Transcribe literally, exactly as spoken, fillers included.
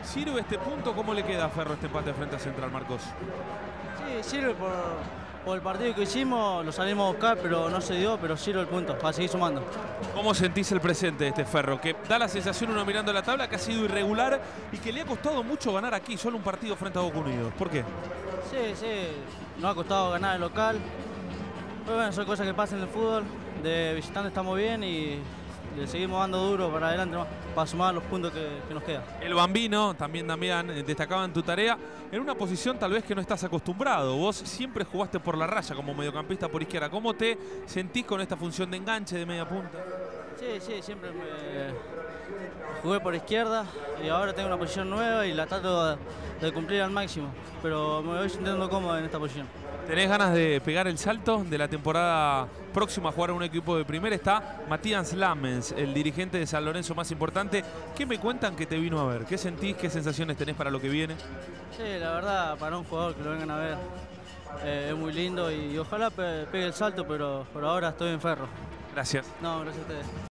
¿Sirve este punto? ¿Cómo le queda a Ferro este empate frente a Central, Marcos? Sí, sirve por, por el partido que hicimos, lo salimos a buscar, pero no se dio, pero sirve el punto, para seguir sumando. ¿Cómo sentís el presente de este Ferro? Que da la sensación, uno mirando la tabla, que ha sido irregular y que le ha costado mucho ganar aquí, solo un partido frente a Boca Unidos. ¿Por qué? Sí, sí, nos ha costado ganar el local. Pero bueno, son cosas que pasan en el fútbol. De visitante estamos bien y le seguimos dando duro para adelante, ¿no? Para sumar los puntos que, que nos quedan. El Bambino, también Damián, destacaba en tu tarea, en una posición tal vez que no estás acostumbrado. Vos siempre jugaste por la raya como mediocampista por izquierda. ¿Cómo te sentís con esta función de enganche de media punta? Sí, sí, siempre me jugué por izquierda y ahora tengo una posición nueva y la trato de, de cumplir al máximo. Pero me voy sintiendo cómodo en esta posición. ¿Tenés ganas de pegar el salto de la temporada próxima a jugar en un equipo de primera? Está Matías Lamens, el dirigente de San Lorenzo más importante. ¿Qué me cuentan que te vino a ver? ¿Qué sentís? ¿Qué sensaciones tenés para lo que viene? Sí, la verdad, para un jugador que lo vengan a ver eh, es muy lindo y, y ojalá pe pegue el salto, pero por ahora estoy en Ferro. Gracias. No, gracias a ustedes.